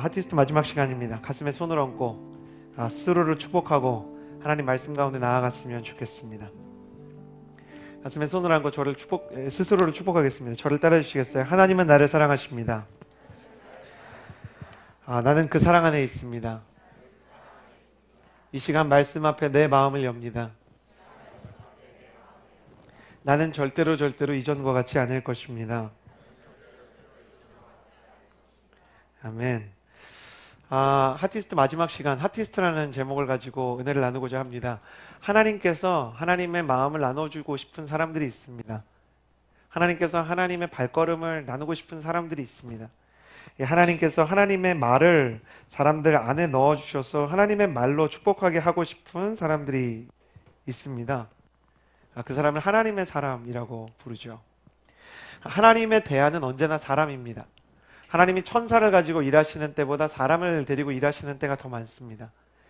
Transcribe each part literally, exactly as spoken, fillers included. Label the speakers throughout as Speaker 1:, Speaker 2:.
Speaker 1: 하티스트 마지막 시간입니다. 가슴에 손을 얹고 아, 스스로를 축복하고 하나님 말씀 가운데 나아갔으면 좋겠습니다. 가슴에 손을 얹고 저를 축복, 스스로를 축복하겠습니다. 저를 따라 주시겠어요? 하나님은 나를 사랑하십니다. 아, 나는 그 사랑 안에 있습니다. 이 시간 말씀 앞에 내 마음을 엽니다. 나는 절대로 절대로 이전과 같지 않을 것입니다. 아멘. 아, 하티스트 마지막 시간, 하티스트라는 제목을 가지고 은혜를 나누고자 합니다. 하나님께서 하나님의 마음을 나눠주고 싶은 사람들이 있습니다. 하나님께서 하나님의 발걸음을 나누고 싶은 사람들이 있습니다. 하나님께서 하나님의 말을 사람들 안에 넣어주셔서 하나님의 말로 축복하게 하고 싶은 사람들이 있습니다. 그 사람을 하나님의 사람이라고 부르죠. 하나님의 대안은 언제나 사람입니다. 하나님이 천사를 가지고 일하시는 때보다 사람을 데리고 일하시는 때가 더 많습니다.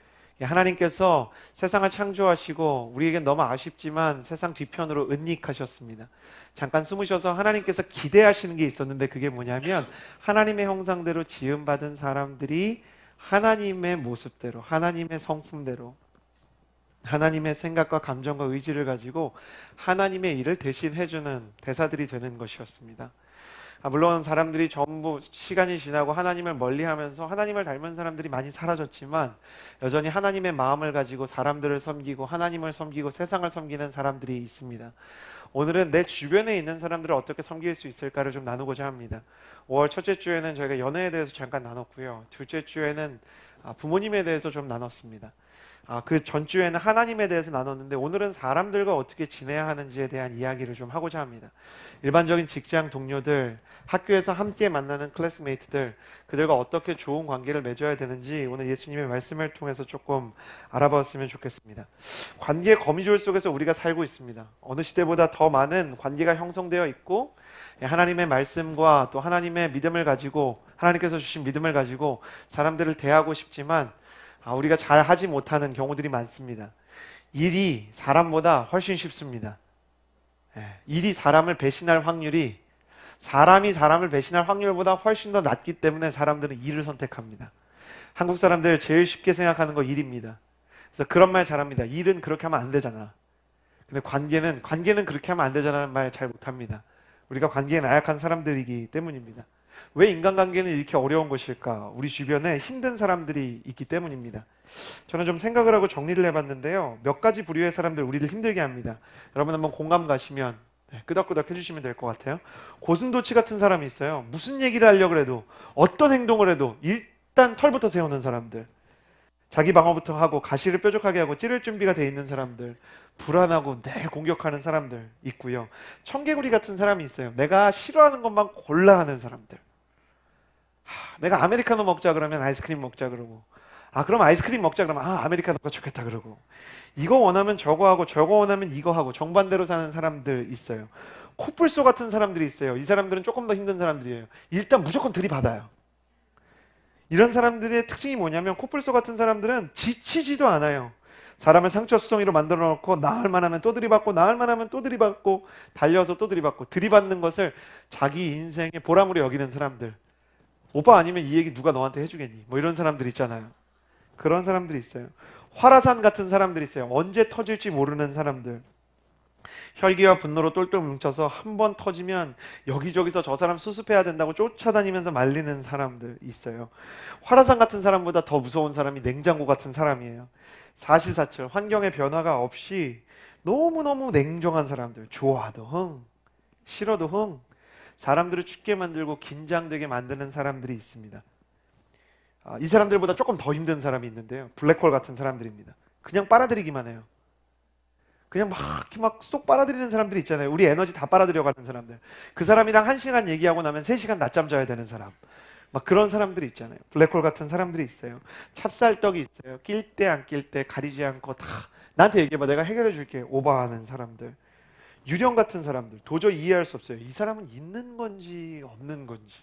Speaker 1: 하나님께서 세상을 창조하시고 우리에겐 너무 아쉽지만 세상 뒤편으로 은닉하셨습니다. 잠깐 숨으셔서 하나님께서 기대하시는 게 있었는데 그게 뭐냐면 하나님의 형상대로 지음받은 사람들이 하나님의 모습대로, 하나님의 성품대로, 하나님의 생각과 감정과 의지를 가지고 하나님의 일을 대신 해주는 대사들이 되는 것이었습니다. 물론 사람들이 전부 시간이 지나고 하나님을 멀리하면서 하나님을 닮은 사람들이 많이 사라졌지만 여전히 하나님의 마음을 가지고 사람들을 섬기고 하나님을 섬기고 세상을 섬기는 사람들이 있습니다. 오늘은 내 주변에 있는 사람들을 어떻게 섬길 수 있을까를 좀 나누고자 합니다. 오월 첫째 주에는 저희가 연애에 대해서 잠깐 나눴고요. 둘째 주에는 부모님에 대해서 좀 나눴습니다. 아, 그 전주에는 하나님에 대해서 나눴는데 오늘은 사람들과 어떻게 지내야 하는지에 대한 이야기를 좀 하고자 합니다. 일반적인 직장 동료들, 학교에서 함께 만나는 클래스메이트들, 그들과 어떻게 좋은 관계를 맺어야 되는지 오늘 예수님의 말씀을 통해서 조금 알아봤으면 좋겠습니다. 관계의 거미줄 속에서 우리가 살고 있습니다. 어느 시대보다 더 많은 관계가 형성되어 있고 하나님의 말씀과 또 하나님의 믿음을 가지고 하나님께서 주신 믿음을 가지고 사람들을 대하고 싶지만 아, 우리가 잘 하지 못하는 경우들이 많습니다. 일이 사람보다 훨씬 쉽습니다. 예, 일이 사람을 배신할 확률이 사람이 사람을 배신할 확률보다 훨씬 더 낮기 때문에 사람들은 일을 선택합니다. 한국 사람들 제일 쉽게 생각하는 거 일입니다. 그래서 그런 말 잘합니다. 일은 그렇게 하면 안 되잖아. 근데 관계는 관계는 그렇게 하면 안 되잖아는 말 잘 못합니다. 우리가 관계에 나약한 사람들이기 때문입니다. 왜 인간관계는 이렇게 어려운 것일까? 우리 주변에 힘든 사람들이 있기 때문입니다. 저는 좀 생각을 하고 정리를 해봤는데요. 몇 가지 부류의 사람들 우리를 힘들게 합니다. 여러분 한번 공감 가시면 끄덕끄덕 해주시면 될 것 같아요. 고슴도치 같은 사람이 있어요. 무슨 얘기를 하려고 해도 어떤 행동을 해도 일단 털부터 세우는 사람들, 자기 방어부터 하고 가시를 뾰족하게 하고 찌를 준비가 돼 있는 사람들, 불안하고 늘 공격하는 사람들 있고요. 청개구리 같은 사람이 있어요. 내가 싫어하는 것만 골라 하는 사람들. 하, 내가 아메리카노 먹자 그러면 아이스크림 먹자 그러고, 아 그럼 아이스크림 먹자 그러면 아 아메리카노가 좋겠다 그러고, 이거 원하면 저거 하고 저거 원하면 이거 하고 정반대로 사는 사람들 있어요. 코뿔소 같은 사람들이 있어요. 이 사람들은 조금 더 힘든 사람들이에요. 일단 무조건 들이받아요. 이런 사람들의 특징이 뭐냐면 코뿔소 같은 사람들은 지치지도 않아요. 사람을 상처수송이로 만들어 놓고 나을만 하면 또 들이받고 나을만 하면 또 들이받고 달려서 또 들이받고, 들이받는 것을 자기 인생의 보람으로 여기는 사람들. 오빠 아니면 이 얘기 누가 너한테 해주겠니? 뭐 이런 사람들 있잖아요. 그런 사람들이 있어요. 화라산 같은 사람들이 있어요. 언제 터질지 모르는 사람들. 혈기와 분노로 똘똘 뭉쳐서 한 번 터지면 여기저기서 저 사람 수습해야 된다고 쫓아다니면서 말리는 사람들 있어요. 화라산 같은 사람보다 더 무서운 사람이 냉장고 같은 사람이에요. 사시사철 환경의 변화가 없이 너무너무 냉정한 사람들. 좋아도 흥, 싫어도 흥, 사람들을 춥게 만들고 긴장되게 만드는 사람들이 있습니다. 아, 이 사람들보다 조금 더 힘든 사람이 있는데요. 블랙홀 같은 사람들입니다. 그냥 빨아들이기만 해요. 그냥 막 이렇게 막 쏙 빨아들이는 사람들이 있잖아요. 우리 에너지 다 빨아들여가는 사람들. 그 사람이랑 한 시간 얘기하고 나면 세 시간 낮잠 자야 되는 사람. 막 그런 사람들이 있잖아요. 블랙홀 같은 사람들이 있어요. 찹쌀떡이 있어요. 낄 때 안 낄 때 가리지 않고 다 나한테 얘기해봐, 내가 해결해 줄게. 오버하는 사람들. 유령 같은 사람들. 도저히 이해할 수 없어요. 이 사람은 있는 건지 없는 건지,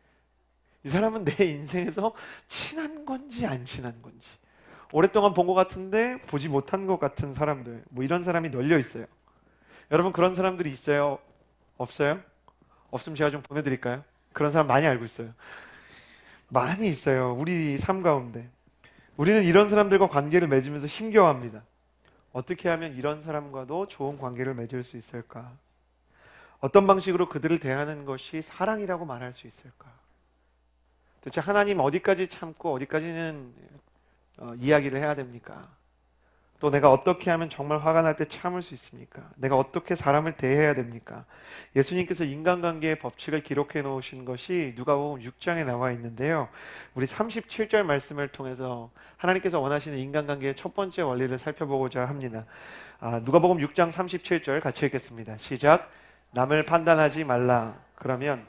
Speaker 1: 이 사람은 내 인생에서 친한 건지 안 친한 건지, 오랫동안 본 것 같은데 보지 못한 것 같은 사람들, 뭐 이런 사람이 널려 있어요. 여러분 그런 사람들이 있어요? 없어요? 없으면 제가 좀 보내드릴까요? 그런 사람 많이 알고 있어요. 많이 있어요. 우리 삶 가운데. 우리는 이런 사람들과 관계를 맺으면서 힘겨워합니다. 어떻게 하면 이런 사람과도 좋은 관계를 맺을 수 있을까? 어떤 방식으로 그들을 대하는 것이 사랑이라고 말할 수 있을까? 도대체 하나님 어디까지 참고 어디까지는 어, 이야기를 해야 됩니까? 또 내가 어떻게 하면 정말 화가 날 때 참을 수 있습니까? 내가 어떻게 사람을 대해야 됩니까? 예수님께서 인간관계의 법칙을 기록해 놓으신 것이 누가복음 육 장에 나와 있는데요. 우리 삼십칠 절 말씀을 통해서 하나님께서 원하시는 인간관계의 첫 번째 원리를 살펴보고자 합니다. 아, 누가복음 육 장 삼십칠 절 같이 읽겠습니다. 시작. 남을 판단하지 말라. 그러면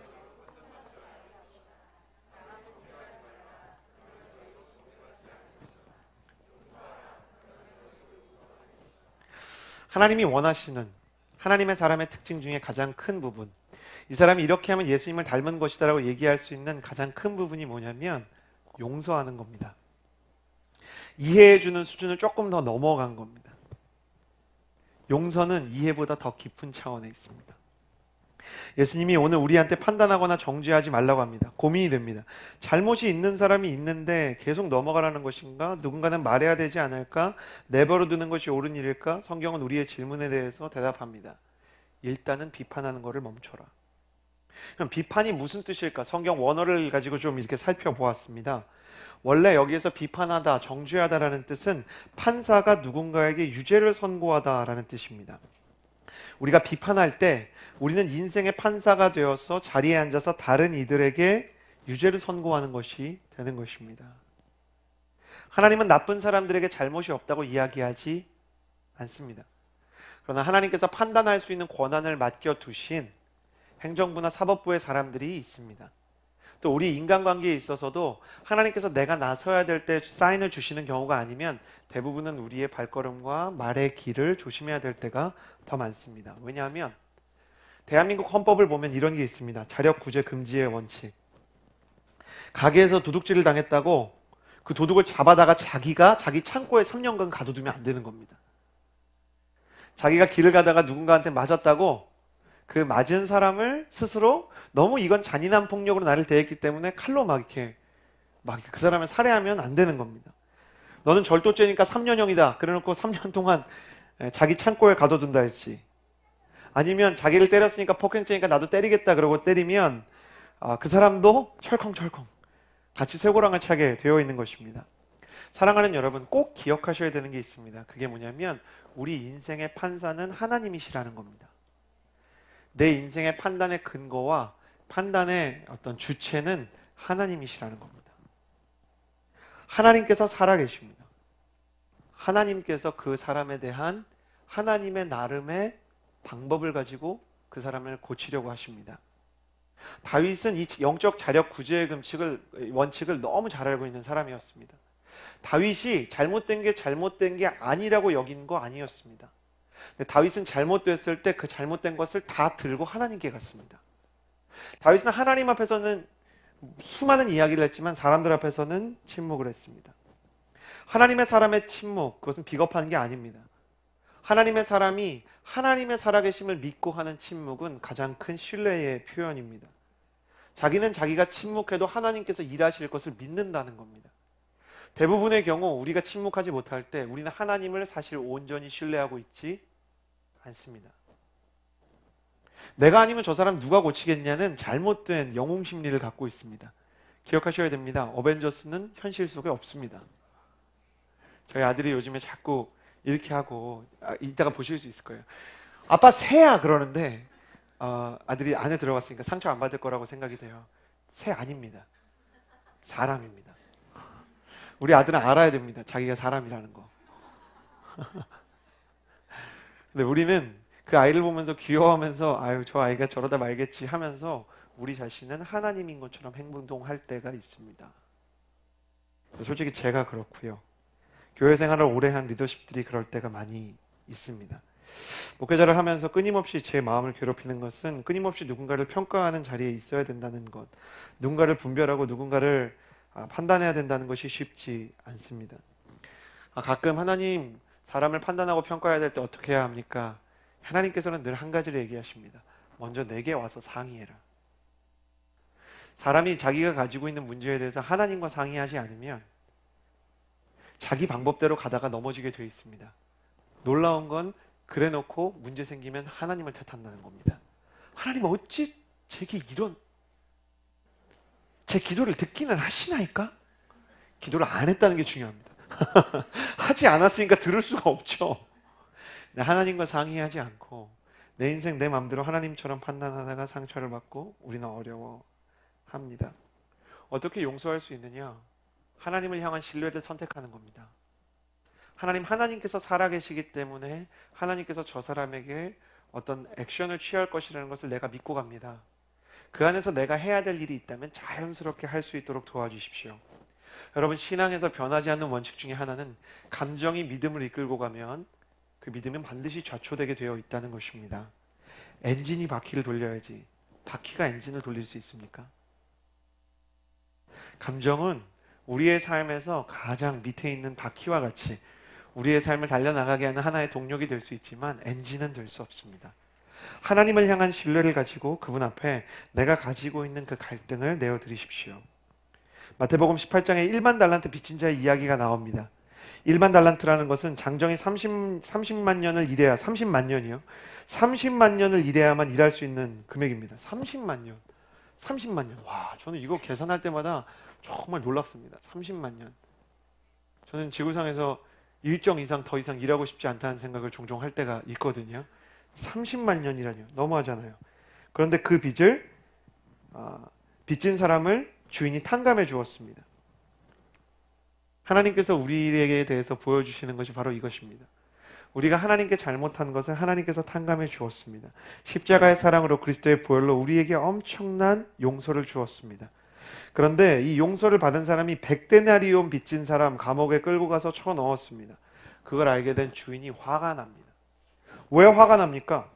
Speaker 1: 하나님이 원하시는 하나님의 사람의 특징 중에 가장 큰 부분, 이 사람이 이렇게 하면 예수님을 닮은 것이다라고 얘기할 수 있는 가장 큰 부분이 뭐냐면 용서하는 겁니다. 이해해주는 수준을 조금 더 넘어간 겁니다. 용서는 이해보다 더 깊은 차원에 있습니다. 예수님이 오늘 우리한테 판단하거나 정죄하지 말라고 합니다. 고민이 됩니다. 잘못이 있는 사람이 있는데 계속 넘어가라는 것인가? 누군가는 말해야 되지 않을까? 내버려 두는 것이 옳은 일일까? 성경은 우리의 질문에 대해서 대답합니다. 일단은 비판하는 것을 멈춰라. 그럼 비판이 무슨 뜻일까? 성경 원어를 가지고 좀 이렇게 살펴보았습니다. 원래 여기에서 비판하다, 정죄하다라는 뜻은 판사가 누군가에게 유죄를 선고하다라는 뜻입니다. 우리가 비판할 때 우리는 인생의 판사가 되어서 자리에 앉아서 다른 이들에게 유죄를 선고하는 것이 되는 것입니다. 하나님은 나쁜 사람들에게 잘못이 없다고 이야기하지 않습니다. 그러나 하나님께서 판단할 수 있는 권한을 맡겨두신 행정부나 사법부의 사람들이 있습니다. 또 우리 인간관계에 있어서도 하나님께서 내가 나서야 될 때 사인을 주시는 경우가 아니면 대부분은 우리의 발걸음과 말의 길을 조심해야 될 때가 더 많습니다. 왜냐하면 대한민국 헌법을 보면 이런 게 있습니다. 자력 구제 금지의 원칙. 가게에서 도둑질을 당했다고 그 도둑을 잡아다가 자기가 자기 창고에 삼 년간 가둬두면 안 되는 겁니다. 자기가 길을 가다가 누군가한테 맞았다고 그 맞은 사람을 스스로 너무 이건 잔인한 폭력으로 나를 대했기 때문에 칼로 막 이렇게 막 그 사람을 살해하면 안 되는 겁니다. 너는 절도죄니까 삼 년형이다. 그래놓고 삼 년 동안 자기 창고에 가둬둔다 했지. 아니면 자기를 때렸으니까 폭행죄니까 나도 때리겠다 그러고 때리면 그 사람도 철컹철컹 같이 쇠고랑을 차게 되어 있는 것입니다. 사랑하는 여러분, 꼭 기억하셔야 되는 게 있습니다. 그게 뭐냐면 우리 인생의 판사는 하나님이시라는 겁니다. 내 인생의 판단의 근거와 판단의 어떤 주체는 하나님이시라는 겁니다. 하나님께서 살아계십니다. 하나님께서 그 사람에 대한 하나님의 나름의 방법을 가지고 그 사람을 고치려고 하십니다. 다윗은 이 영적 자력 구제의 금칙을, 원칙을 너무 잘 알고 있는 사람이었습니다. 다윗이 잘못된 게 잘못된 게 아니라고 여긴 거 아니었습니다. 근데 다윗은 잘못됐을 때 그 잘못된 것을 다 들고 하나님께 갔습니다. 다윗은 하나님 앞에서는 수많은 이야기를 했지만 사람들 앞에서는 침묵을 했습니다. 하나님의 사람의 침묵, 그것은 비겁한 게 아닙니다. 하나님의 사람이 하나님의 살아계심을 믿고 하는 침묵은 가장 큰 신뢰의 표현입니다. 자기는 자기가 침묵해도 하나님께서 일하실 것을 믿는다는 겁니다. 대부분의 경우 우리가 침묵하지 못할 때 우리는 하나님을 사실 온전히 신뢰하고 있지 않습니다. 내가 아니면 저 사람 누가 고치겠냐는 잘못된 영웅 심리를 갖고 있습니다. 기억하셔야 됩니다. 어벤져스는 현실 속에 없습니다. 저희 아들이 요즘에 자꾸 이렇게 하고, 아, 이따가 보실 수 있을 거예요. 아빠 새야 그러는데 어, 아들이 안에 들어갔으니까 상처 안 받을 거라고 생각이 돼요. 새 아닙니다. 사람입니다. 우리 아들은 알아야 됩니다. 자기가 사람이라는 거. 근데 우리는 그 아이를 보면서 귀여워하면서 아유 저 아이가 저러다 말겠지 하면서 우리 자신은 하나님인 것처럼 행동할 때가 있습니다. 솔직히 제가 그렇고요. 교회 생활을 오래 한 리더십들이 그럴 때가 많이 있습니다. 목회자를 하면서 끊임없이 제 마음을 괴롭히는 것은 끊임없이 누군가를 평가하는 자리에 있어야 된다는 것, 누군가를 분별하고 누군가를 판단해야 된다는 것이 쉽지 않습니다. 가끔 하나님 사람을 판단하고 평가해야 될 때 어떻게 해야 합니까? 하나님께서는 늘 한 가지를 얘기하십니다. 먼저 내게 와서 상의해라. 사람이 자기가 가지고 있는 문제에 대해서 하나님과 상의하지 않으면 자기 방법대로 가다가 넘어지게 되어 있습니다. 놀라운 건 그래 놓고 문제 생기면 하나님을 탓한다는 겁니다. 하나님 어찌 제게 이런, 제 기도를 듣기는 하시나이까? 기도를 안 했다는 게 중요합니다. 하지 않았으니까 들을 수가 없죠. 하나님과 상의하지 않고 내 인생 내 마음대로 하나님처럼 판단하다가 상처를 받고 우리는 어려워합니다. 어떻게 용서할 수 있느냐? 하나님을 향한 신뢰를 선택하는 겁니다. 하나님, 하나님께서 살아계시기 때문에 하나님께서 저 사람에게 어떤 액션을 취할 것이라는 것을 내가 믿고 갑니다. 그 안에서 내가 해야 될 일이 있다면 자연스럽게 할 수 있도록 도와주십시오. 여러분, 신앙에서 변하지 않는 원칙 중에 하나는 감정이 믿음을 이끌고 가면 그 믿음은 반드시 좌초되게 되어 있다는 것입니다. 엔진이 바퀴를 돌려야지 바퀴가 엔진을 돌릴 수 있습니까? 감정은 우리의 삶에서 가장 밑에 있는 바퀴와 같이 우리의 삶을 달려나가게 하는 하나의 동력이 될 수 있지만 엔진은 될 수 없습니다. 하나님을 향한 신뢰를 가지고 그분 앞에 내가 가지고 있는 그 갈등을 내어드리십시오. 마태복음 십팔 장에 일만 달란트 빚진 자의 이야기가 나옵니다. 일만 달란트라는 것은 장정이 삼십, 삼십만 년을 일해야, 삼십만 년이요. 삼십만 년을 일해야만 일할 수 있는 금액입니다. 삼십만 년. 삼십만 년. 와, 저는 이거 계산할 때마다 정말 놀랍습니다. 삼십만 년. 저는 지구상에서 일정 이상 더 이상 일하고 싶지 않다는 생각을 종종 할 때가 있거든요. 삼십만 년이라뇨. 너무하잖아요. 그런데 그 빚을 어, 빚진 사람을 주인이 탕감해 주었습니다. 하나님께서 우리에게 대해서 보여주시는 것이 바로 이것입니다. 우리가 하나님께 잘못한 것을 하나님께서 탕감해 주었습니다. 십자가의 사랑으로 그리스도의 보혈로 우리에게 엄청난 용서를 주었습니다. 그런데 이 용서를 받은 사람이 백데나리온 빚진 사람 감옥에 끌고 가서 쳐 넣었습니다. 그걸 알게 된 주인이 화가 납니다. 왜 화가 납니까?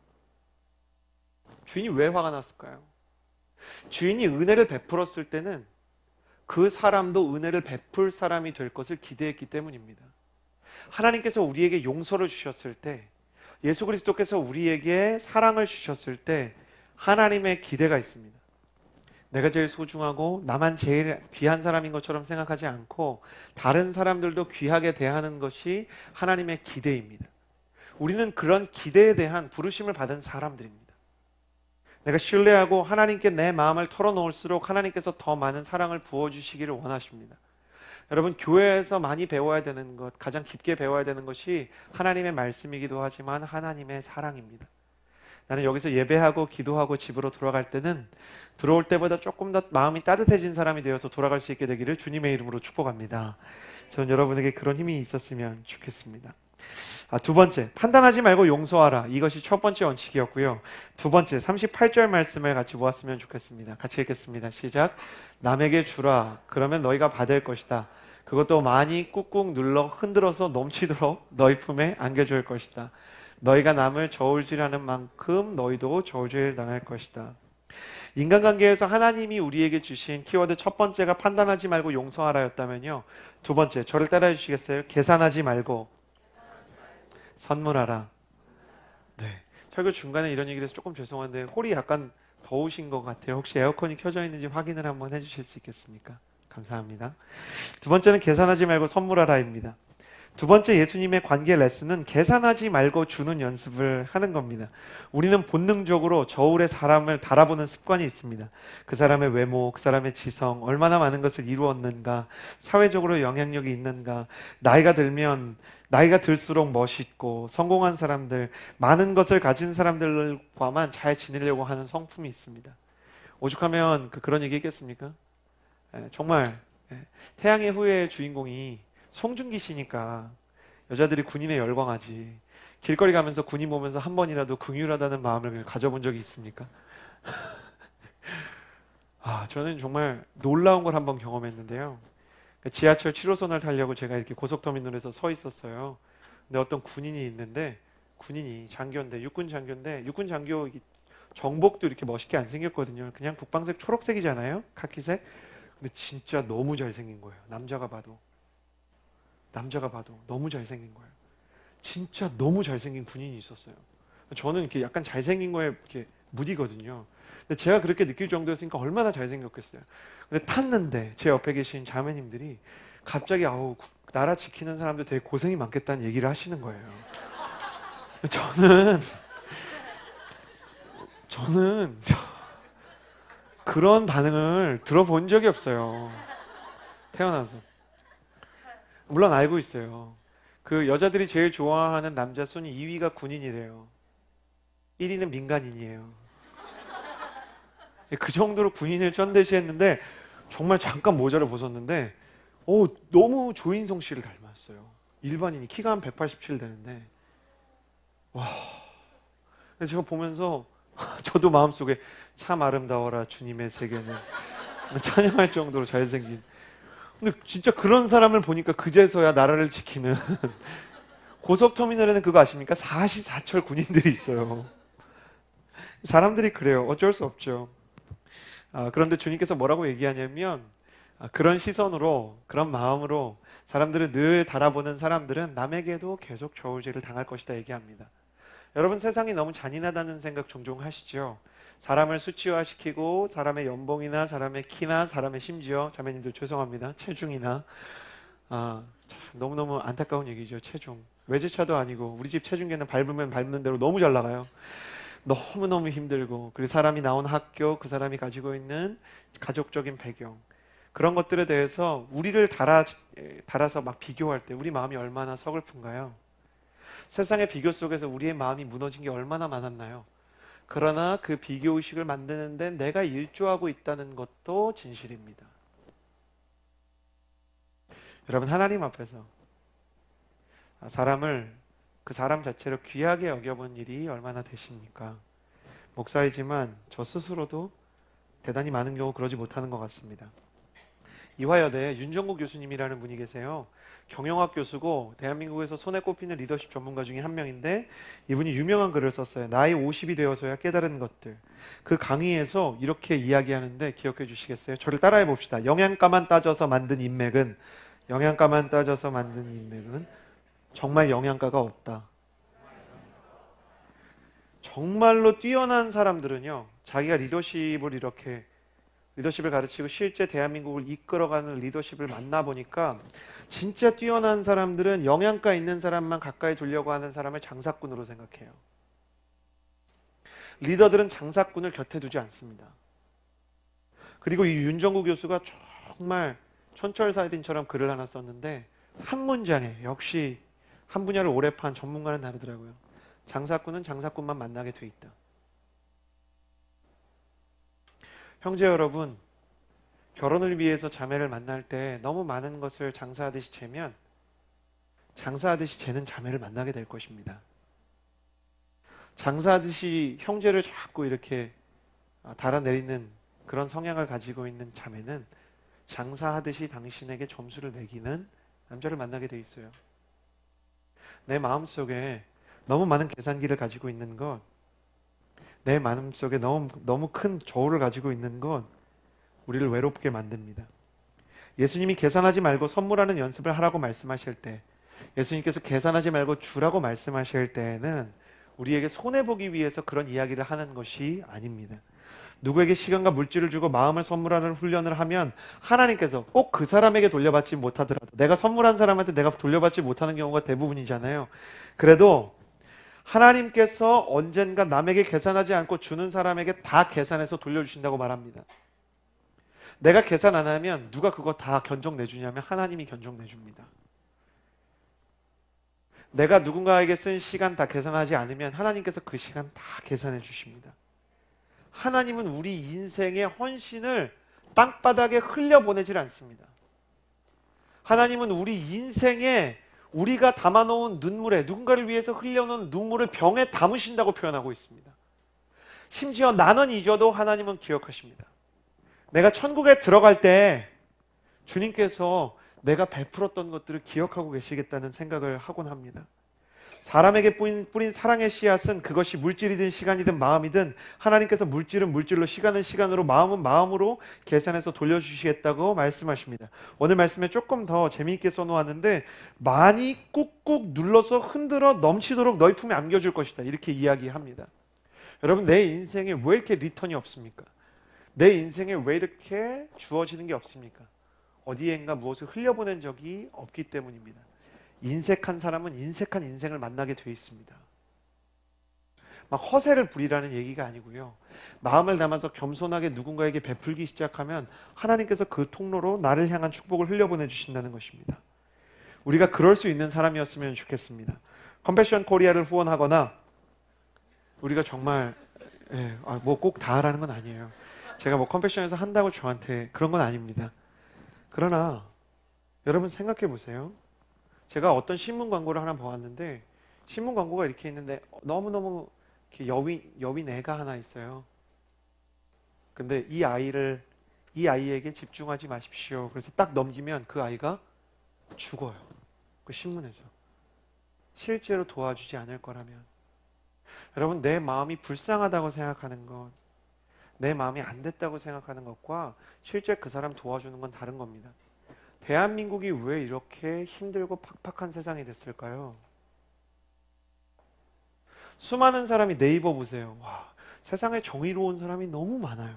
Speaker 1: 주인이 왜 화가 났을까요? 주인이 은혜를 베풀었을 때는 그 사람도 은혜를 베풀 사람이 될 것을 기대했기 때문입니다. 하나님께서 우리에게 용서를 주셨을 때, 예수 그리스도께서 우리에게 사랑을 주셨을 때 하나님의 기대가 있습니다. 내가 제일 소중하고 나만 제일 귀한 사람인 것처럼 생각하지 않고 다른 사람들도 귀하게 대하는 것이 하나님의 기대입니다. 우리는 그런 기대에 대한 부르심을 받은 사람들입니다. 내가 신뢰하고 하나님께 내 마음을 털어놓을수록 하나님께서 더 많은 사랑을 부어주시기를 원하십니다. 여러분, 교회에서 많이 배워야 되는 것, 가장 깊게 배워야 되는 것이 하나님의 말씀이기도 하지만 하나님의 사랑입니다. 나는 여기서 예배하고 기도하고 집으로 돌아갈 때는 들어올 때보다 조금 더 마음이 따뜻해진 사람이 되어서 돌아갈 수 있게 되기를 주님의 이름으로 축복합니다. 저는 여러분에게 그런 힘이 있었으면 좋겠습니다. 아, 두 번째, 판단하지 말고 용서하라. 이것이 첫 번째 원칙이었고요. 두 번째, 삼십팔 절 말씀을 같이 보았으면 좋겠습니다. 같이 읽겠습니다. 시작. 남에게 주라. 그러면 너희가 받을 것이다. 그것도 많이 꾹꾹 눌러 흔들어서 넘치도록 너희 품에 안겨줄 것이다. 너희가 남을 저울질하는 만큼 너희도 저울질 당할 것이다. 인간관계에서 하나님이 우리에게 주신 키워드 첫 번째가 판단하지 말고 용서하라였다면요, 두 번째, 저를 따라해 주시겠어요? 계산하지 말고 선물하라. 네, 설교 중간에 이런 얘기를 해서 조금 죄송한데 홀이 약간 더우신 것 같아요. 혹시 에어컨이 켜져 있는지 확인을 한번 해주실 수 있겠습니까? 감사합니다. 두 번째는 계산하지 말고 선물하라입니다. 두 번째 예수님의 관계 레슨은 계산하지 말고 주는 연습을 하는 겁니다. 우리는 본능적으로 저울에 사람을 달아보는 습관이 있습니다. 그 사람의 외모, 그 사람의 지성, 얼마나 많은 것을 이루었는가, 사회적으로 영향력이 있는가, 나이가 들면 나이가 들수록 멋있고 성공한 사람들, 많은 것을 가진 사람들과만 잘 지내려고 하는 성품이 있습니다. 오죽하면 그 그런 얘기 했겠습니까? 에, 정말 에, 태양의 후예의 주인공이 송중기 씨니까 여자들이 군인에 열광하지, 길거리 가면서 군인 보면서 한 번이라도 긍휼하다는 마음을 가져본 적이 있습니까? 아, 저는 정말 놀라운 걸 한번 경험했는데요. 지하철 칠 호선을 타려고 제가 이렇게 고속터미널에서 서 있었어요. 근데 어떤 군인이 있는데, 군인이 장교인데, 육군 장교인데, 육군 장교 정복도 이렇게 멋있게 안 생겼거든요. 그냥 국방색 초록색이잖아요, 카키색. 근데 진짜 너무 잘생긴 거예요. 남자가 봐도 남자가 봐도 너무 잘생긴 거예요. 진짜 너무 잘생긴 군인이 있었어요. 저는 이렇게 약간 잘생긴 거에 이렇게 무디거든요. 근데 제가 그렇게 느낄 정도였으니까 얼마나 잘생겼겠어요. 근데 탔는데 제 옆에 계신 자매님들이 갑자기 아우 나라 지키는 사람들 되게 고생이 많겠다는 얘기를 하시는 거예요. 저는 저는 저, 그런 반응을 들어본 적이 없어요. 태어나서. 물론 알고 있어요. 그 여자들이 제일 좋아하는 남자 순위 이 위가 군인이래요. 일 위는 민간인이에요. 그 정도로 군인을 쩐대시했는데 정말 잠깐 모자를 벗었는데 오, 너무 조인성 씨를 닮았어요. 일반인이 키가 한 백팔십칠 되는데 와. 제가 보면서 저도 마음속에 참 아름다워라 주님의 세계는 찬양할 정도로 잘생긴. 근데 진짜 그런 사람을 보니까 그제서야 나라를 지키는 고속터미널에는 그거 아십니까? 사시사철 군인들이 있어요. 사람들이 그래요. 어쩔 수 없죠. 아, 그런데 주님께서 뭐라고 얘기하냐면 아, 그런 시선으로 그런 마음으로 사람들을 늘 달아보는 사람들은 남에게도 계속 저울질을 당할 것이다 얘기합니다. 여러분 세상이 너무 잔인하다는 생각 종종 하시죠? 사람을 수치화시키고 사람의 연봉이나 사람의 키나 사람의 심지어 자매님들 죄송합니다. 체중이나 아, 참, 너무너무 안타까운 얘기죠. 체중. 외제차도 아니고 우리 집 체중계는 밟으면 밟는 대로 너무 잘 나가요. 너무너무 힘들고 그리고 사람이 나온 학교, 그 사람이 가지고 있는 가족적인 배경 그런 것들에 대해서 우리를 달아, 달아서 막 비교할 때 우리 마음이 얼마나 서글픈가요? 세상의 비교 속에서 우리의 마음이 무너진 게 얼마나 많았나요? 그러나 그 비교의식을 만드는데 내가 일조하고 있다는 것도 진실입니다. 여러분 하나님 앞에서 사람을 그 사람 자체로 귀하게 여겨본 일이 얼마나 되십니까? 목사이지만 저 스스로도 대단히 많은 경우 그러지 못하는 것 같습니다. 이화여대 윤정국 교수님이라는 분이 계세요. 경영학 교수고 대한민국에서 손에 꼽히는 리더십 전문가 중에 한 명인데 이분이 유명한 글을 썼어요. 나이 오십이 되어서야 깨달은 것들. 그 강의에서 이렇게 이야기하는데 기억해 주시겠어요? 저를 따라해 봅시다. 영양가만 따져서 만든 인맥은 영양가만 따져서 만든 인맥은 정말 영양가가 없다. 정말로 뛰어난 사람들은요, 자기가 리더십을 이렇게 리더십을 가르치고 실제 대한민국을 이끌어가는 리더십을 만나보니까 진짜 뛰어난 사람들은 영양가 있는 사람만 가까이 두려고 하는 사람을 장사꾼으로 생각해요. 리더들은 장사꾼을 곁에 두지 않습니다. 그리고 이 윤정구 교수가 정말 촌철살인처럼 글을 하나 썼는데 한 문장에 역시 한 분야를 오래 판 전문가는 다르더라고요. 장사꾼은 장사꾼만 만나게 돼 있다. 형제 여러분, 결혼을 위해서 자매를 만날 때 너무 많은 것을 장사하듯이 재면 장사하듯이 재는 자매를 만나게 될 것입니다. 장사하듯이 형제를 자꾸 이렇게 달아내리는 그런 성향을 가지고 있는 자매는 장사하듯이 당신에게 점수를 매기는 남자를 만나게 돼 있어요. 내 마음속에 너무 많은 계산기를 가지고 있는 것, 내 마음속에 너무, 너무 큰 저울을 가지고 있는 것, 우리를 외롭게 만듭니다. 예수님이 계산하지 말고 선물하는 연습을 하라고 말씀하실 때, 예수님께서 계산하지 말고 주라고 말씀하실 때에는 우리에게 손해보기 위해서 그런 이야기를 하는 것이 아닙니다. 누구에게 시간과 물질을 주고 마음을 선물하는 훈련을 하면 하나님께서 꼭 그 사람에게 돌려받지 못하더라도, 내가 선물한 사람한테 내가 돌려받지 못하는 경우가 대부분이잖아요. 그래도 하나님께서 언젠가 남에게 계산하지 않고 주는 사람에게 다 계산해서 돌려주신다고 말합니다. 내가 계산 안 하면 누가 그거 다 견적 내주냐면 하나님이 견적 내줍니다. 내가 누군가에게 쓴 시간 다 계산하지 않으면 하나님께서 그 시간 다 계산해 주십니다. 하나님은 우리 인생의 헌신을 땅바닥에 흘려보내질 않습니다. 하나님은 우리 인생에 우리가 담아놓은 눈물에, 누군가를 위해서 흘려놓은 눈물을 병에 담으신다고 표현하고 있습니다. 심지어 나는 잊어도 하나님은 기억하십니다. 내가 천국에 들어갈 때 주님께서 내가 베풀었던 것들을 기억하고 계시겠다는 생각을 하곤 합니다. 사람에게 뿌린, 뿌린 사랑의 씨앗은 그것이 물질이든 시간이든 마음이든 하나님께서 물질은 물질로, 시간은 시간으로, 마음은 마음으로 계산해서 돌려주시겠다고 말씀하십니다. 오늘 말씀에 조금 더 재미있게 써놓았는데 많이 꾹꾹 눌러서 흔들어 넘치도록 너희 품에 안겨줄 것이다, 이렇게 이야기합니다. 여러분, 내 인생에 왜 이렇게 리턴이 없습니까? 내 인생에 왜 이렇게 주어지는 게 없습니까? 어디엔가 무엇을 흘려보낸 적이 없기 때문입니다. 인색한 사람은 인색한 인생을 만나게 돼 있습니다. 막 허세를 부리라는 얘기가 아니고요. 마음을 담아서 겸손하게 누군가에게 베풀기 시작하면 하나님께서 그 통로로 나를 향한 축복을 흘려보내 주신다는 것입니다. 우리가 그럴 수 있는 사람이었으면 좋겠습니다. 컴패션 코리아를 후원하거나 우리가 정말 예, 아, 뭐 꼭 다 하라는 건 아니에요. 제가 뭐 컴패션에서 한다고 저한테 그런 건 아닙니다. 그러나 여러분 생각해 보세요. 제가 어떤 신문 광고를 하나 보았는데 신문 광고가 이렇게 있는데 너무너무 이렇게 여윈, 여윈 애가 하나 있어요. 근데 이 아이를 이 아이에게 집중하지 마십시오. 그래서 딱 넘기면 그 아이가 죽어요. 그 신문에서. 실제로 도와주지 않을 거라면. 여러분, 내 마음이 불쌍하다고 생각하는 것, 내 마음이 안 됐다고 생각하는 것과 실제 그 사람 도와주는 건 다른 겁니다. 대한민국이 왜 이렇게 힘들고 팍팍한 세상이 됐을까요? 수많은 사람이 네이버 보세요. 와, 세상에 정의로운 사람이 너무 많아요.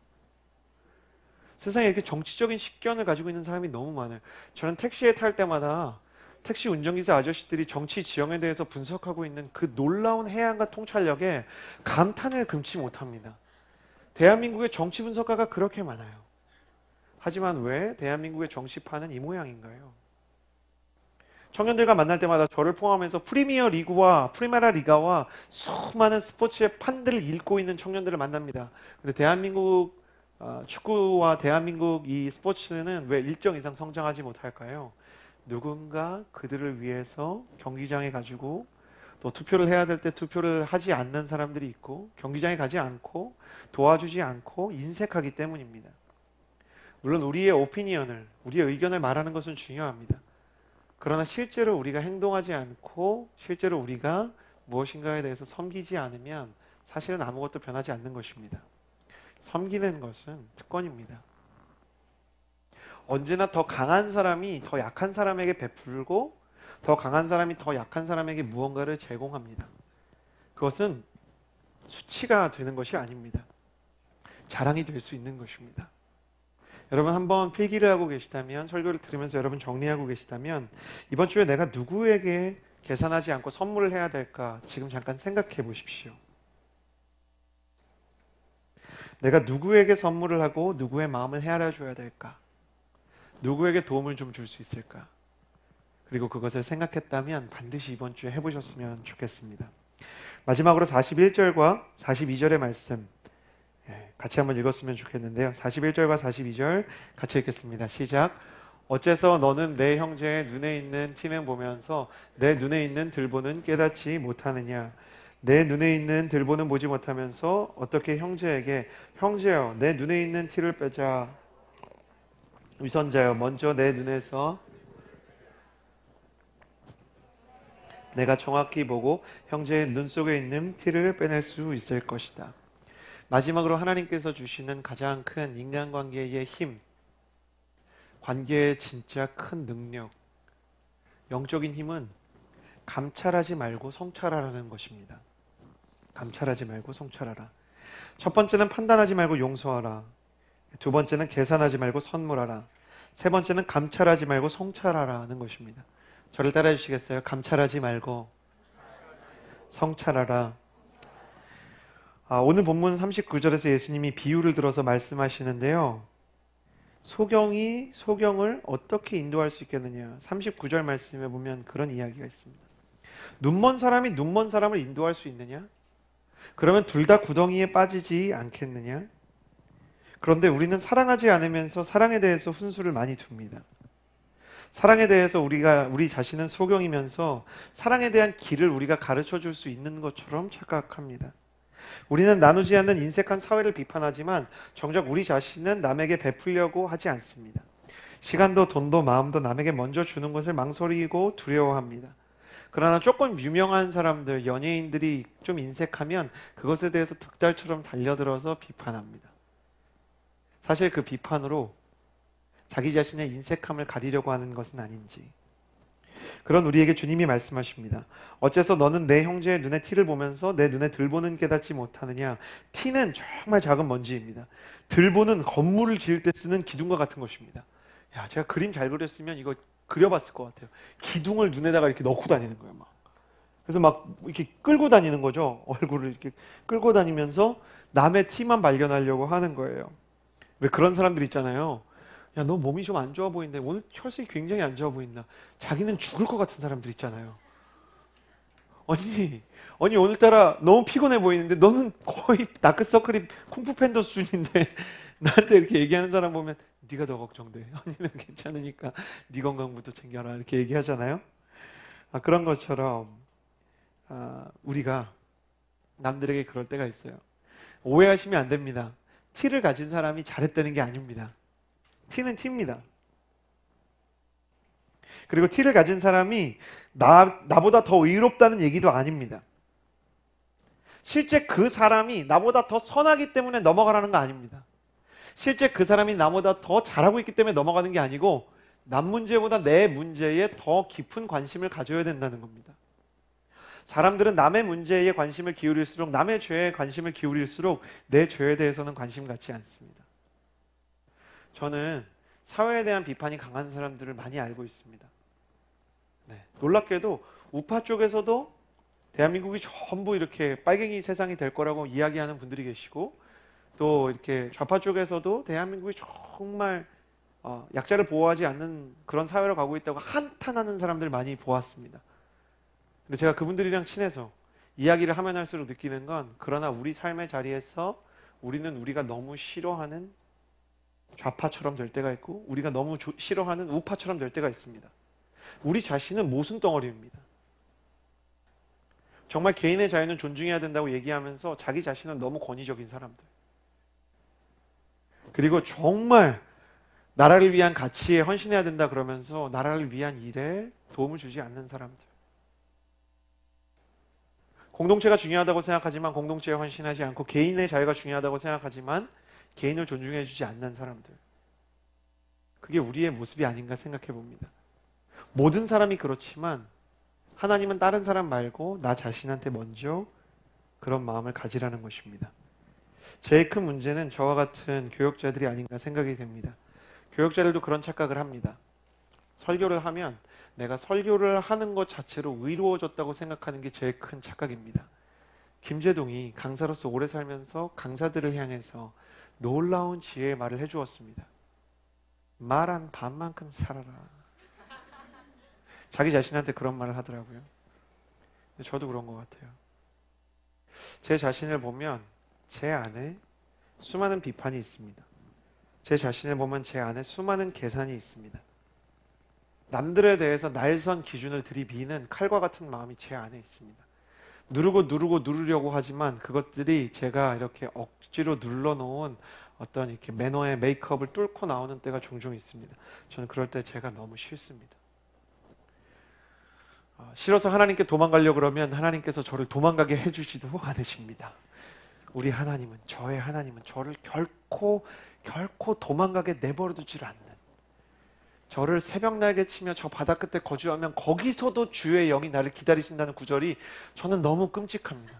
Speaker 1: 세상에 이렇게 정치적인 식견을 가지고 있는 사람이 너무 많아요. 저는 택시에 탈 때마다 택시 운전기사 아저씨들이 정치 지형에 대해서 분석하고 있는 그 놀라운 해안과 통찰력에 감탄을 금치 못합니다. 대한민국의 정치 분석가가 그렇게 많아요. 하지만 왜 대한민국의 정치판은 이 모양인가요? 청년들과 만날 때마다 저를 포함해서 프리미어 리그와 프리메라 리가와 수많은 스포츠의 판들을 읽고 있는 청년들을 만납니다. 근데 대한민국 어, 축구와 대한민국 이 스포츠는 왜 일정 이상 성장하지 못할까요? 누군가 그들을 위해서 경기장에 가지고 또 투표를 해야 될 때 투표를 하지 않는 사람들이 있고 경기장에 가지 않고 도와주지 않고 인색하기 때문입니다. 물론 우리의 오피니언을, 우리의 의견을 말하는 것은 중요합니다. 그러나 실제로 우리가 행동하지 않고 실제로 우리가 무엇인가에 대해서 섬기지 않으면 사실은 아무것도 변하지 않는 것입니다. 섬기는 것은 특권입니다. 언제나 더 강한 사람이 더 약한 사람에게 베풀고 더 강한 사람이 더 약한 사람에게 무언가를 제공합니다. 그것은 수치가 되는 것이 아닙니다. 자랑이 될 수 있는 것입니다. 여러분 한번 필기를 하고 계시다면, 설교를 들으면서 여러분 정리하고 계시다면 이번 주에 내가 누구에게 계산하지 않고 선물을 해야 될까 지금 잠깐 생각해 보십시오. 내가 누구에게 선물을 하고 누구의 마음을 헤아려 줘야 될까? 누구에게 도움을 좀 줄 수 있을까? 그리고 그것을 생각했다면 반드시 이번 주에 해보셨으면 좋겠습니다. 마지막으로 사십일 절과 사십이 절의 말씀 같이 한번 읽었으면 좋겠는데요. 사십일 절과 사십이 절 같이 읽겠습니다. 시작. 어째서 너는 내 형제의 눈에 있는 티는 보면서 내 눈에 있는 들보는 깨닫지 못하느냐? 내 눈에 있는 들보는 보지 못하면서 어떻게 형제에게 형제여 내 눈에 있는 티를 빼자. 위선자여 먼저 내 눈에서 내가 정확히 보고 형제의 눈 속에 있는 티를 빼낼 수 있을 것이다. 마지막으로 하나님께서 주시는 가장 큰 인간관계의 힘, 관계의 진짜 큰 능력, 영적인 힘은 감찰하지 말고 성찰하라는 것입니다. 감찰하지 말고 성찰하라. 첫 번째는 판단하지 말고 용서하라. 두 번째는 계산하지 말고 선물하라. 세 번째는 감찰하지 말고 성찰하라는 것입니다. 저를 따라해 주시겠어요? 감찰하지 말고 성찰하라. 아, 오늘 본문 삼십구 절에서 예수님이 비유를 들어서 말씀하시는데요. 소경이 소경을 어떻게 인도할 수 있겠느냐. 삼십구 절 말씀에 보면 그런 이야기가 있습니다. 눈먼 사람이 눈먼 사람을 인도할 수 있느냐? 그러면 둘 다 구덩이에 빠지지 않겠느냐? 그런데 우리는 사랑하지 않으면서 사랑에 대해서 훈수를 많이 둡니다. 사랑에 대해서 우리가 우리 자신은 소경이면서 사랑에 대한 길을 우리가 가르쳐 줄 수 있는 것처럼 착각합니다. 우리는 나누지 않는 인색한 사회를 비판하지만 정작 우리 자신은 남에게 베풀려고 하지 않습니다. 시간도 돈도 마음도 남에게 먼저 주는 것을 망설이고 두려워합니다. 그러나 조금 유명한 사람들, 연예인들이 좀 인색하면 그것에 대해서 득달처럼 달려들어서 비판합니다. 사실 그 비판으로 자기 자신의 인색함을 가리려고 하는 것은 아닌지. 그런 우리에게 주님이 말씀하십니다. 어째서 너는 내 형제의 눈에 티를 보면서 내 눈에 들보는 깨닫지 못하느냐. 티는 정말 작은 먼지입니다. 들보는 건물을 지을 때 쓰는 기둥과 같은 것입니다. 야, 제가 그림 잘 그렸으면 이거 그려봤을 것 같아요. 기둥을 눈에다가 이렇게 넣고 다니는 거예요, 막. 그래서 막 이렇게 끌고 다니는 거죠. 얼굴을 이렇게 끌고 다니면서 남의 티만 발견하려고 하는 거예요. 왜 그런 사람들 있잖아요. 야, 너 몸이 좀 안 좋아 보이는데 오늘 혈색이 굉장히 안 좋아 보인다. 자기는 죽을 것 같은 사람들 있잖아요. 언니, 언니 오늘따라 너무 피곤해 보이는데 너는 거의 다크서클이 쿵푸 팬더 수준인데 나한테 이렇게 얘기하는 사람 보면 네가 더 걱정돼. 언니는 괜찮으니까 네 건강부터 챙겨라 이렇게 얘기하잖아요. 아, 그런 것처럼 아, 우리가 남들에게 그럴 때가 있어요. 오해하시면 안 됩니다. 티를 가진 사람이 잘했다는 게 아닙니다. 티는 티입니다. 그리고 티를 가진 사람이 나, 나보다 더 의롭다는 얘기도 아닙니다. 실제 그 사람이 나보다 더 선하기 때문에 넘어가라는 거 아닙니다. 실제 그 사람이 나보다 더 잘하고 있기 때문에 넘어가는 게 아니고 남 문제보다 내 문제에 더 깊은 관심을 가져야 된다는 겁니다. 사람들은 남의 문제에 관심을 기울일수록, 남의 죄에 관심을 기울일수록 내 죄에 대해서는 관심 갖지 않습니다. 저는 사회에 대한 비판이 강한 사람들을 많이 알고 있습니다. 네. 놀랍게도 우파 쪽에서도 대한민국이 전부 이렇게 빨갱이 세상이 될 거라고 이야기하는 분들이 계시고, 또 이렇게 좌파 쪽에서도 대한민국이 정말 어, 약자를 보호하지 않는 그런 사회로 가고 있다고 한탄하는 사람들 많이 보았습니다. 근데 제가 그분들이랑 친해서 이야기를 하면 할수록 느끼는 건, 그러나 우리 삶의 자리에서 우리는 우리가 너무 싫어하는 좌파처럼 될 때가 있고 우리가 너무 조, 싫어하는 우파처럼 될 때가 있습니다. 우리 자신은 모순 덩어리입니다. 정말 개인의 자유는 존중해야 된다고 얘기하면서 자기 자신은 너무 권위적인 사람들, 그리고 정말 나라를 위한 가치에 헌신해야 된다 그러면서 나라를 위한 일에 도움을 주지 않는 사람들, 공동체가 중요하다고 생각하지만 공동체에 헌신하지 않고 개인의 자유가 중요하다고 생각하지만 개인을 존중해 주지 않는 사람들, 그게 우리의 모습이 아닌가 생각해 봅니다. 모든 사람이 그렇지만 하나님은 다른 사람 말고 나 자신한테 먼저 그런 마음을 가지라는 것입니다. 제일 큰 문제는 저와 같은 교역자들이 아닌가 생각이 됩니다. 교역자들도 그런 착각을 합니다. 설교를 하면 내가 설교를 하는 것 자체로 의로워졌다고 생각하는 게 제일 큰 착각입니다. 김제동이 강사로서 오래 살면서 강사들을 향해서 놀라운 지혜의 말을 해주었습니다. 말 한 반만큼 살아라. 자기 자신한테 그런 말을 하더라고요. 저도 그런 것 같아요. 제 자신을 보면 제 안에 수많은 비판이 있습니다. 제 자신을 보면 제 안에 수많은 계산이 있습니다. 남들에 대해서 날선 기준을 들이미는 칼과 같은 마음이 제 안에 있습니다. 누르고 누르고 누르려고 하지만 그것들이 제가 이렇게 억지로 눌러놓은 어떤 이렇게 매너의 메이크업을 뚫고 나오는 때가 종종 있습니다. 저는 그럴 때 제가 너무 싫습니다. 싫어서 하나님께 도망가려고 그러면 하나님께서 저를 도망가게 해주지도 않으십니다. 우리 하나님은, 저의 하나님은 저를 결코 결코 도망가게 내버려두질 않는, 저를 새벽 날개 치며 저 바다 끝에 거주하면 거기서도 주의 영이 나를 기다리신다는 구절이 저는 너무 끔찍합니다.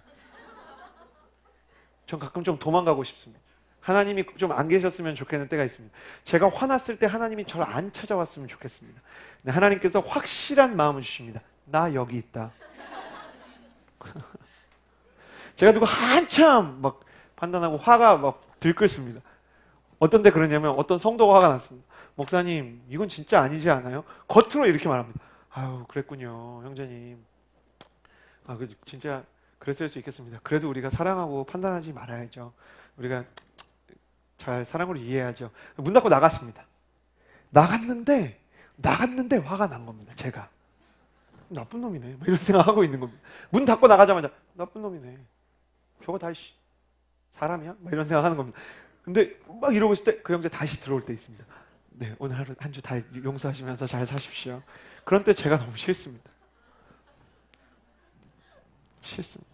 Speaker 1: 전 가끔 좀 도망가고 싶습니다. 하나님이 좀 안 계셨으면 좋겠는 때가 있습니다. 제가 화났을 때 하나님이 저를 안 찾아왔으면 좋겠습니다. 근데 하나님께서 확실한 마음을 주십니다. 나 여기 있다. 제가 누구 한참 막 판단하고 화가 막 들끓습니다. 어떤 데 그러냐면 어떤 성도가 화가 났습니다. 목사님, 이건 진짜 아니지 않아요? 겉으로 이렇게 말합니다. 아유, 그랬군요, 형제님. 아, 그 진짜 그랬을 수 있겠습니다. 그래도 우리가 사랑하고 판단하지 말아야죠. 우리가 잘 사랑으로 이해해야죠. 문 닫고 나갔습니다. 나갔는데 나갔는데 화가 난 겁니다. 제가 나쁜 놈이네, 이런 생각하고 있는 겁니다. 문 닫고 나가자마자 나쁜 놈이네, 저거 다 사람이야? 이런 생각하는 겁니다. 근데 막 이러고 있을 때 그 형제 다시 들어올 때 있습니다. 네, 오늘 하루 한 주 다 용서하시면서 잘 사십시오. 그런 때 제가 너무 싫습니다. 싫습니다.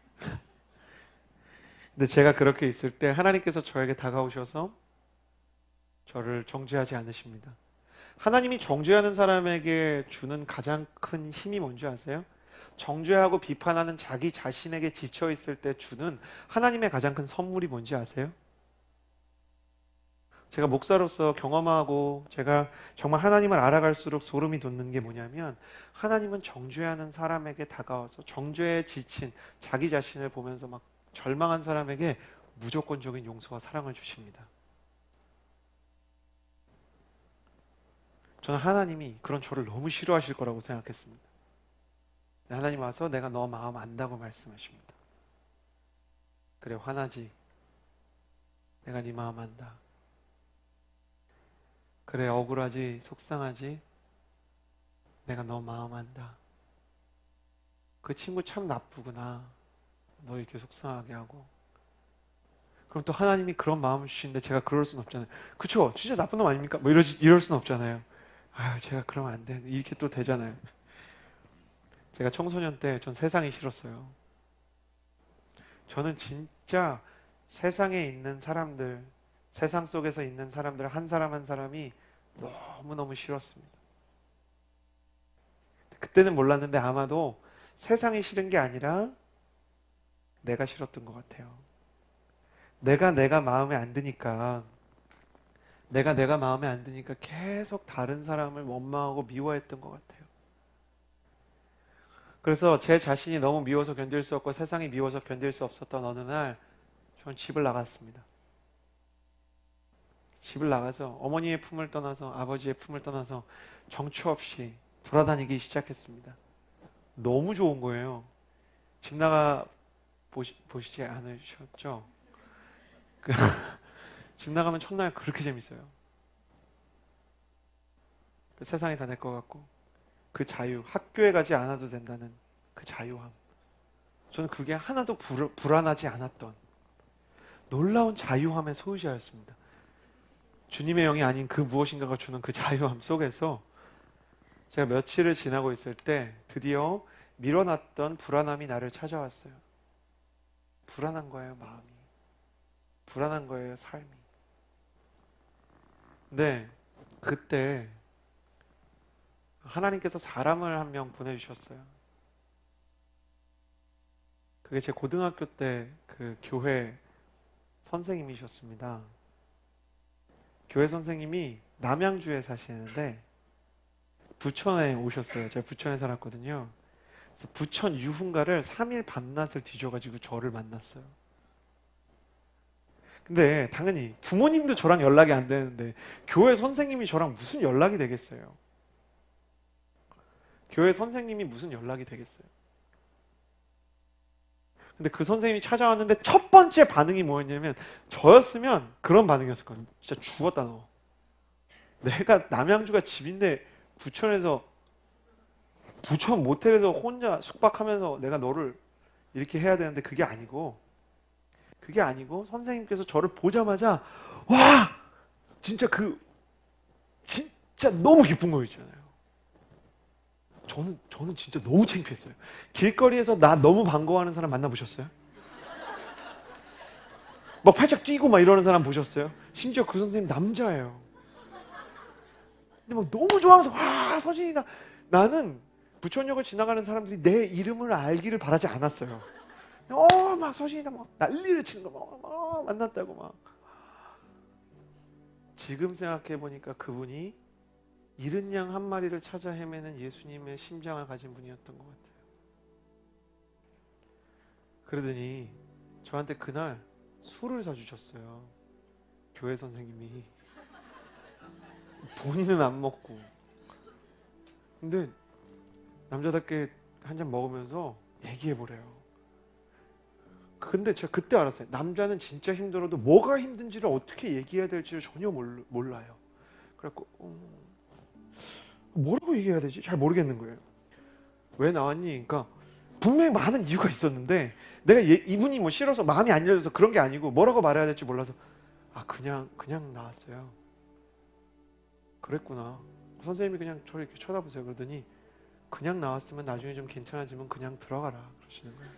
Speaker 1: 근데 제가 그렇게 있을 때 하나님께서 저에게 다가오셔서 저를 정죄하지 않으십니다. 하나님이 정죄하는 사람에게 주는 가장 큰 힘이 뭔지 아세요? 정죄하고 비판하는 자기 자신에게 지쳐 있을 때 주는 하나님의 가장 큰 선물이 뭔지 아세요? 제가 목사로서 경험하고 제가 정말 하나님을 알아갈수록 소름이 돋는 게 뭐냐면, 하나님은 정죄하는 사람에게 다가와서 정죄에 지친 자기 자신을 보면서 막 절망한 사람에게 무조건적인 용서와 사랑을 주십니다. 저는 하나님이 그런 저를 너무 싫어하실 거라고 생각했습니다. 하나님 와서 내가 너 마음 안다고 말씀하십니다. 그래, 화나지? 내가 네 마음 안다. 그래, 억울하지? 속상하지? 내가 너 마음 안다. 그 친구 참 나쁘구나. 너 이렇게 속상하게 하고. 그럼 또 하나님이 그런 마음을 주시는데 제가 그럴 수는 없잖아요. 그쵸? 진짜 나쁜 놈 아닙니까? 뭐 이러, 이럴 수는 없잖아요. 아유, 제가 그러면 안 돼. 이렇게 또 되잖아요. 제가 청소년 때 전 세상이 싫었어요. 저는 진짜 세상에 있는 사람들, 세상 속에서 있는 사람들 한 사람 한 사람이 너무너무 싫었습니다. 그때는 몰랐는데 아마도 세상이 싫은 게 아니라 내가 싫었던 것 같아요. 내가 내가 마음에 안 드니까 내가 내가 마음에 안 드니까 계속 다른 사람을 원망하고 미워했던 것 같아요. 그래서 제 자신이 너무 미워서 견딜 수 없고 세상이 미워서 견딜 수 없었던 어느 날 저는 집을 나갔습니다. 집을 나가서 어머니의 품을 떠나서 아버지의 품을 떠나서 정처 없이 돌아다니기 시작했습니다. 너무 좋은 거예요. 집 나가 보시, 보시지 않으셨죠? 그 집 나가면 첫날 그렇게 재밌어요. 그 세상이 다 내 것 같고 그 자유, 학교에 가지 않아도 된다는 그 자유함, 저는 그게 하나도 불, 불안하지 않았던 놀라운 자유함의 소유자였습니다. 주님의 영이 아닌 그 무엇인가가 주는 그 자유함 속에서 제가 며칠을 지나고 있을 때 드디어 밀어놨던 불안함이 나를 찾아왔어요. 불안한 거예요, 마음이. 불안한 거예요, 삶이. 근데 그때 하나님께서 사람을 한 명 보내주셨어요. 그게 제 고등학교 때 그 교회 선생님이셨습니다. 교회 선생님이 남양주에 사시는데 부천에 오셨어요. 제가 부천에 살았거든요. 그래서 부천 유흥가를 삼 일 밤낮을 뒤져가지고 저를 만났어요. 근데 당연히 부모님도 저랑 연락이 안 되는데 교회 선생님이 저랑 무슨 연락이 되겠어요? 교회 선생님이 무슨 연락이 되겠어요? 근데 그 선생님이 찾아왔는데 첫 번째 반응이 뭐였냐면, 저였으면 그런 반응이었을 거예요. 진짜 죽었다 너. 내가 남양주가 집인데 부천에서 부천 모텔에서 혼자 숙박하면서 내가 너를 이렇게 해야 되는데 그게 아니고 그게 아니고 선생님께서 저를 보자마자 와! 진짜 그 진짜 너무 기쁜 거 있잖아요. 저는, 저는 진짜 너무 창피했어요. 길거리에서 나 너무 반가워하는 사람 만나보셨어요? 막 팔짝 뛰고 막 이러는 사람 보셨어요? 심지어 그 선생님 남자예요. 근데 막 너무 좋아하면서 와 서진이 나 나는 부천역을 지나가는 사람들이 내 이름을 알기를 바라지 않았어요. 어 막 서진이다 막 난리를 치는 거 막, 막 만났다고 막. 지금 생각해 보니까 그분이 잃은 양 한 마리를 찾아 헤매는 예수님의 심장을 가진 분이었던 것 같아요. 그러더니 저한테 그날 술을 사주셨어요. 교회 선생님이. 본인은 안 먹고. 근데 남자답게 한 잔 먹으면서 얘기해보래요. 근데 제가 그때 알았어요. 남자는 진짜 힘들어도 뭐가 힘든지를 어떻게 얘기해야 될지를 전혀 몰, 몰라요. 그래갖고 음, 뭐라고 얘기해야 되지? 잘 모르겠는 거예요. 왜 나왔니? 그러니까 분명히 많은 이유가 있었는데 내가 얘, 이분이 뭐 싫어서 마음이 안 열려서 그런 게 아니고 뭐라고 말해야 될지 몰라서 아 그냥 그냥 나왔어요. 그랬구나. 선생님이 그냥 저를 이렇게 쳐다보세요. 그러더니 그냥 나왔으면 나중에 좀 괜찮아지면 그냥 들어가라 그러시는 거예요.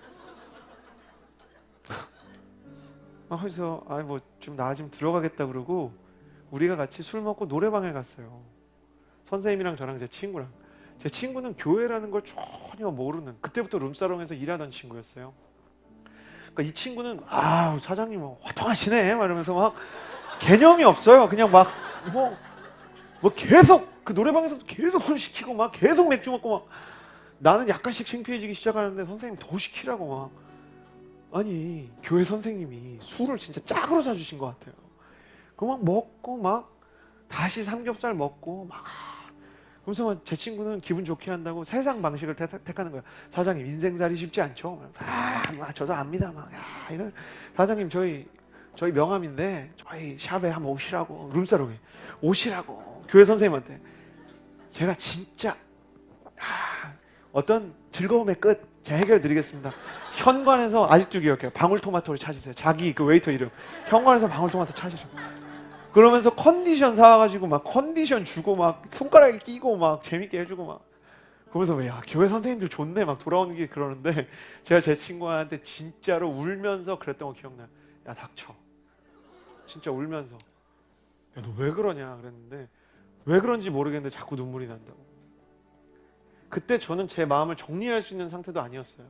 Speaker 1: 아, 그래서 아뭐 좀 나아지면 들어가겠다 그러고 우리가 같이 술 먹고 노래방에 갔어요. 선생님이랑 저랑 제 친구랑. 제 친구는 교회라는 걸 전혀 모르는, 그때부터 룸사롱에서 일하던 친구였어요. 그러니까 이 친구는 아 사장님 화통하시네 막 이러면서 막 개념이 없어요. 그냥 막 뭐 뭐 계속 그 노래방에서 계속 술 시키고 막 계속 맥주 먹고 막. 나는 약간씩 창피해지기 시작하는데 선생님 더 시키라고 막. 아니 교회 선생님이 술을 진짜 짝으로 사주신 것 같아요. 그 막 먹고 막 다시 삼겹살 먹고 막. 그러면서 제 친구는 기분 좋게 한다고 세상 방식을 택하는 거야. 사장님 인생살이 쉽지 않죠. 아, 저도 압니다. 막, 야, 이거 사장님 저희 저희 명함인데 저희 샵에 한번 오시라고, 룸사롱에 오시라고 교회 선생님한테. 제가 진짜 아, 어떤 즐거움의 끝 제가 해결해 드리겠습니다. 현관에서 아직도 기억해요. 방울토마토를 찾으세요. 자기 그 웨이터 이름. 현관에서 방울토마토 찾으셔. 그러면서 컨디션 사와가지고 막 컨디션 주고 막 손가락에 끼고 막 재밌게 해주고 막. 그러면서 야 교회 선생님들 좋네 막 돌아오는 게. 그러는데 제가 제 친구한테 진짜로 울면서 그랬던 거 기억나요. 야 닥쳐. 진짜 울면서. 야 너 왜 그러냐 그랬는데 왜 그런지 모르겠는데 자꾸 눈물이 난다고. 그때 저는 제 마음을 정리할 수 있는 상태도 아니었어요.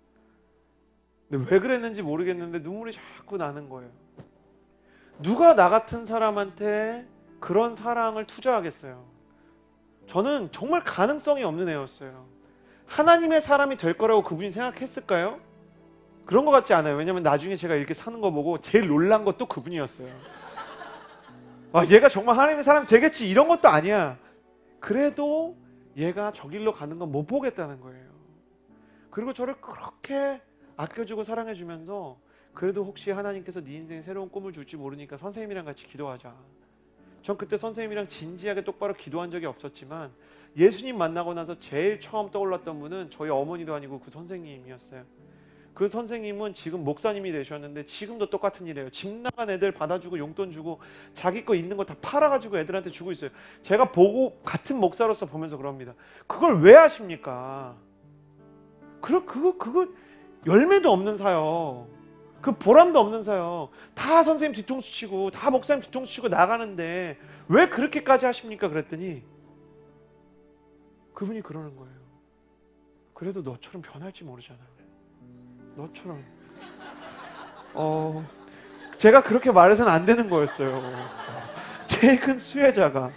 Speaker 1: 근데 왜 그랬는지 모르겠는데 눈물이 자꾸 나는 거예요. 누가 나 같은 사람한테 그런 사랑을 투자하겠어요? 저는 정말 가능성이 없는 애였어요. 하나님의 사람이 될 거라고 그분이 생각했을까요? 그런 것 같지 않아요. 왜냐면 나중에 제가 이렇게 사는 거 보고 제일 놀란 것도 그분이었어요. 아, 얘가 정말 하나님의 사람이 되겠지 이런 것도 아니야. 그래도 얘가 저 길로 가는 건 못 보겠다는 거예요. 그리고 저를 그렇게 아껴주고 사랑해주면서 그래도 혹시 하나님께서 네 인생에 새로운 꿈을 줄지 모르니까 선생님이랑 같이 기도하자. 전 그때 선생님이랑 진지하게 똑바로 기도한 적이 없었지만 예수님 만나고 나서 제일 처음 떠올랐던 분은 저희 어머니도 아니고 그 선생님이었어요. 그 선생님은 지금 목사님이 되셨는데 지금도 똑같은 일이에요. 집 나간 애들 받아주고 용돈 주고 자기 거 있는 거 다 팔아가지고 애들한테 주고 있어요. 제가 보고 같은 목사로서 보면서 그럽니다. 그걸 왜 하십니까? 그거 그거 그거 열매도 없는 사역. 그 보람도 없는 사역. 다 선생님 뒤통수 치고 다 목사님 뒤통수 치고 나가는데 왜 그렇게까지 하십니까? 그랬더니 그분이 그러는 거예요. 그래도 너처럼 변할지 모르잖아. 너처럼. 어, 제가 그렇게 말해서는 안 되는 거였어요. 제일 큰 수혜자가.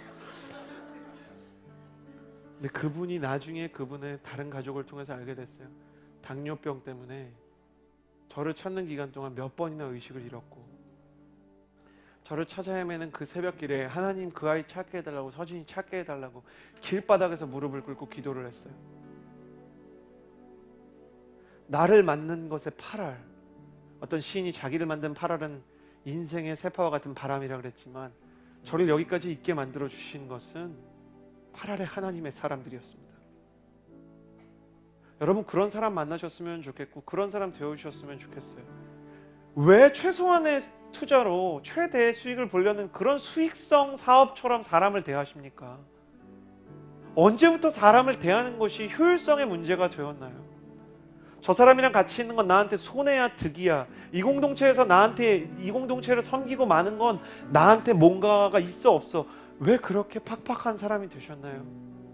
Speaker 1: 근데 그분이 나중에 그분의 다른 가족을 통해서 알게 됐어요. 당뇨병 때문에 저를 찾는 기간 동안 몇 번이나 의식을 잃었고, 저를 찾아 헤매는 그 새벽길에 하나님 그 아이 찾게 해달라고, 서진이 찾게 해달라고 길바닥에서 무릎을 꿇고 기도를 했어요. 나를 맞는 것의 팔알, 어떤 시인이 자기를 만든 팔알은 인생의 세파와 같은 바람이라 그랬지만 저를 여기까지 있게 만들어 주신 것은 팔알의 하나님의 사람들이었습니다. 여러분 그런 사람 만나셨으면 좋겠고 그런 사람 되어주셨으면 좋겠어요. 왜 최소한의 투자로 최대의 수익을 보려는 그런 수익성 사업처럼 사람을 대하십니까? 언제부터 사람을 대하는 것이 효율성의 문제가 되었나요? 저 사람이랑 같이 있는 건 나한테 손해야 득이야. 이 공동체에서 나한테 이 공동체를 섬기고 마는 건 나한테 뭔가가 있어 없어. 왜 그렇게 팍팍한 사람이 되셨나요?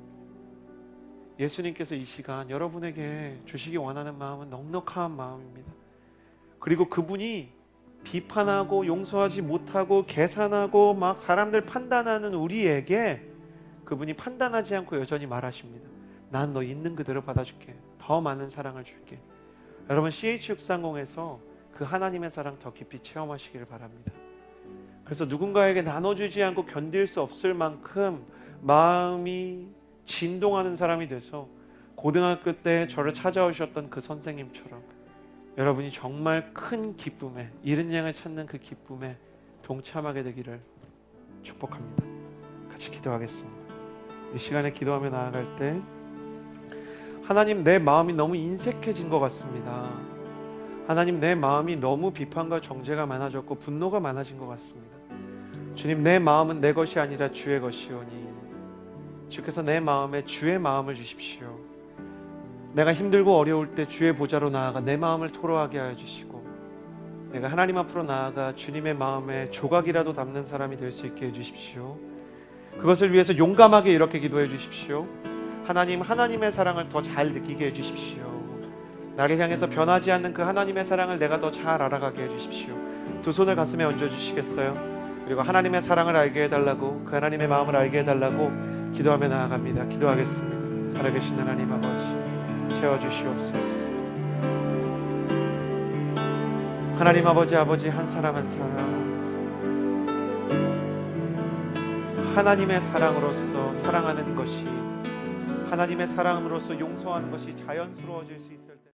Speaker 1: 예수님께서 이 시간 여러분에게 주시기 원하는 마음은 넉넉한 마음입니다. 그리고 그분이 비판하고 용서하지 못하고 계산하고 막 사람들 판단하는 우리에게 그분이 판단하지 않고 여전히 말하십니다. 난 너 있는 그대로 받아줄게. 더 많은 사랑을 줄게. 여러분 씨에이치 육백삼십에서 그 하나님의 사랑 더 깊이 체험하시기를 바랍니다. 그래서 누군가에게 나눠주지 않고 견딜 수 없을 만큼 마음이 진동하는 사람이 돼서 고등학교 때 저를 찾아오셨던 그 선생님처럼 여러분이 정말 큰 기쁨에, 잃은 양을 찾는 그 기쁨에 동참하게 되기를 축복합니다. 같이 기도하겠습니다. 이 시간에 기도하며 나아갈 때 하나님, 내 마음이 너무 인색해진 것 같습니다. 하나님, 내 마음이 너무 비판과 정죄가 많아졌고 분노가 많아진 것 같습니다. 주님, 내 마음은 내 것이 아니라 주의 것이오니 주께서 내 마음에 주의 마음을 주십시오. 내가 힘들고 어려울 때 주의 보좌로 나아가 내 마음을 토로하게 하여 주시고 내가 하나님 앞으로 나아가 주님의 마음에 조각이라도 담는 사람이 될 수 있게 해주십시오. 그것을 위해서 용감하게 이렇게 기도해 주십시오. 하나님, 하나님의 사랑을 더 잘 느끼게 해 주십시오. 나를 향해서 변하지 않는 그 하나님의 사랑을 내가 더 잘 알아가게 해 주십시오. 두 손을 가슴에 얹어 주시겠어요? 그리고 하나님의 사랑을 알게 해달라고, 그 하나님의 마음을 알게 해달라고 기도하며 나아갑니다. 기도하겠습니다. 살아계신 하나님 아버지, 채워주시옵소서. 하나님 아버지, 아버지 한 사람 한 사람 하나님의 사랑으로서 사랑하는 것이, 하나님의 사랑으로서 용서하는 것이 자연스러워질 수 있습니다.